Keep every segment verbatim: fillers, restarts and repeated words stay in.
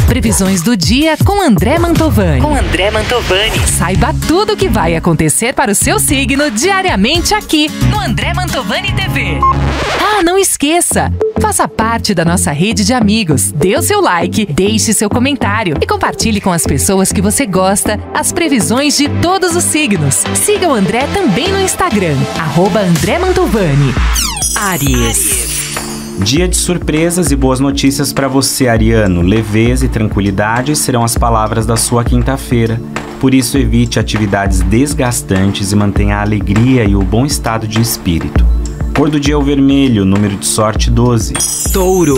Previsões do dia com André Mantovani. Com André Mantovani. Saiba tudo o que vai acontecer para o seu signo diariamente aqui no André Mantovani T V. Ah, não esqueça! Faça parte da nossa rede de amigos. Dê o seu like, deixe seu comentário e compartilhe com as pessoas que você gosta as previsões de todos os signos. Siga o André também no Instagram, arroba André Mantovani. Áries. Dia de surpresas e boas notícias para você, ariano. Leveza e tranquilidade serão as palavras da sua quinta-feira. Por isso, evite atividades desgastantes e mantenha a alegria e o bom estado de espírito. Cor do dia é o vermelho, número de sorte doze. Touro.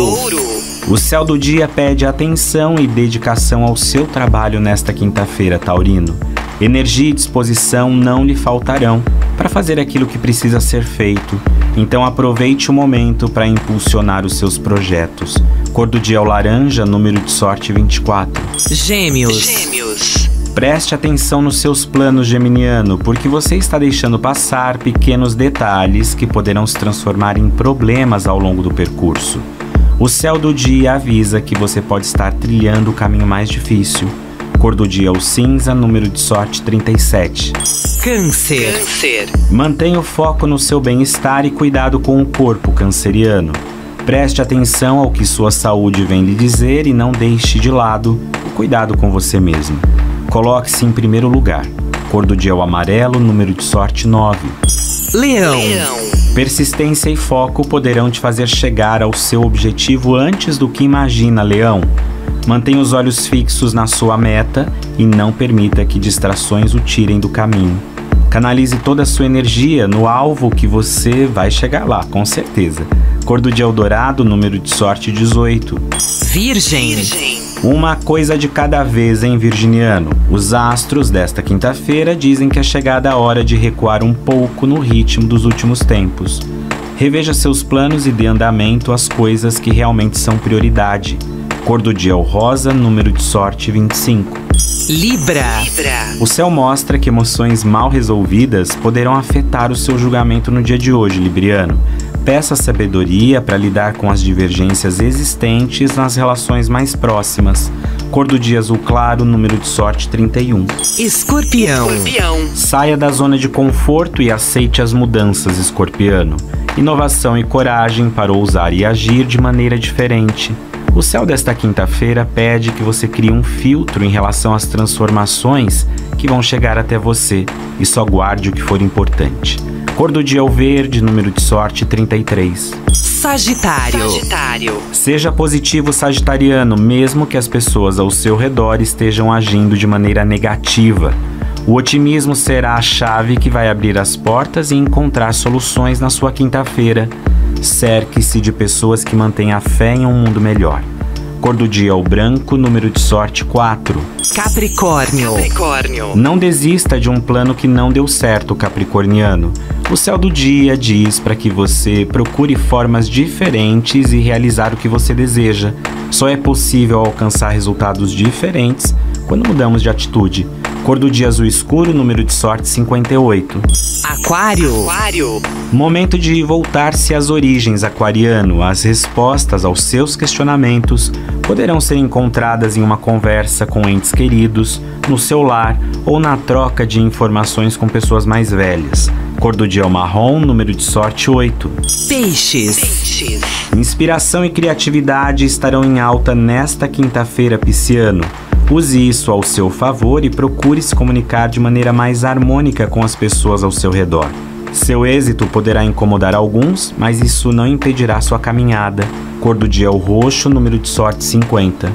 O céu do dia pede atenção e dedicação ao seu trabalho nesta quinta-feira, taurino. Energia e disposição não lhe faltarão para fazer aquilo que precisa ser feito. Então aproveite o momento para impulsionar os seus projetos. Cor do dia é o laranja, número de sorte vinte e quatro. Gêmeos. Gêmeos. Preste atenção nos seus planos, geminiano, porque você está deixando passar pequenos detalhes que poderão se transformar em problemas ao longo do percurso. O céu do dia avisa que você pode estar trilhando o caminho mais difícil. Cor do dia é o cinza, número de sorte trinta e sete. Câncer. Câncer. Mantenha o foco no seu bem-estar e cuidado com o corpo, canceriano. Preste atenção ao que sua saúde vem lhe dizer e não deixe de lado o cuidado com você mesmo. Coloque-se em primeiro lugar. Cor do dia é o amarelo, número de sorte nove. Leão. Leão. Persistência e foco poderão te fazer chegar ao seu objetivo antes do que imagina, Leão. Mantenha os olhos fixos na sua meta e não permita que distrações o tirem do caminho. Canalize toda a sua energia no alvo que você vai chegar lá, com certeza. Cor do dia é o dourado, número de sorte dezoito. Virgem. Virgem. Uma coisa de cada vez, hein, virginiano? Os astros desta quinta-feira dizem que é chegada a hora de recuar um pouco no ritmo dos últimos tempos. Reveja seus planos e dê andamento às coisas que realmente são prioridade. Cor do dia é o rosa, número de sorte vinte e cinco. Libra. Libra. O céu mostra que emoções mal resolvidas poderão afetar o seu julgamento no dia de hoje, libriano. Peça sabedoria para lidar com as divergências existentes nas relações mais próximas. Cor do dia azul claro, número de sorte trinta e um. Escorpião. Escorpião. Saia da zona de conforto e aceite as mudanças, escorpiano. Inovação e coragem para ousar e agir de maneira diferente. O céu desta quinta-feira pede que você crie um filtro em relação às transformações que vão chegar até você e só guarde o que for importante. Cor do dia é o verde, número de sorte trinta e três. Sagitário. Sagitário. Seja positivo, sagitariano, mesmo que as pessoas ao seu redor estejam agindo de maneira negativa. O otimismo será a chave que vai abrir as portas e encontrar soluções na sua quinta-feira. Cerque-se de pessoas que mantêm a fé em um mundo melhor. Cor do dia é o branco, número de sorte quatro. Capricórnio. Capricórnio. Não desista de um plano que não deu certo, capricorniano. O céu do dia diz para que você procure formas diferentes e realizar o que você deseja. Só é possível alcançar resultados diferentes quando mudamos de atitude. Cor do dia azul escuro, número de sorte cinquenta e oito. Aquário. Aquário. Momento de voltar-se às origens, aquariano. As respostas aos seus questionamentos poderão ser encontradas em uma conversa com entes queridos, no seu lar ou na troca de informações com pessoas mais velhas. Cor do dia é o marrom, número de sorte oito. Peixes. Peixes. Inspiração e criatividade estarão em alta nesta quinta-feira, pisciano. Use isso ao seu favor e procure se comunicar de maneira mais harmônica com as pessoas ao seu redor. Seu êxito poderá incomodar alguns, mas isso não impedirá sua caminhada. Cor do dia é o roxo, número de sorte cinquenta.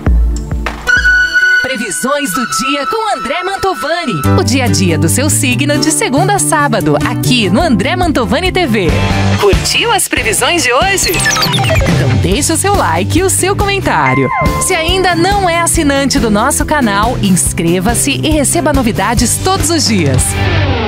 Previsões do dia com André Mantovani. O dia a dia do seu signo de segunda a sábado, aqui no André Mantovani T V. Curtiu as previsões de hoje? Então deixe o seu like e o seu comentário. Se ainda não é assinante do nosso canal, inscreva-se e receba novidades todos os dias.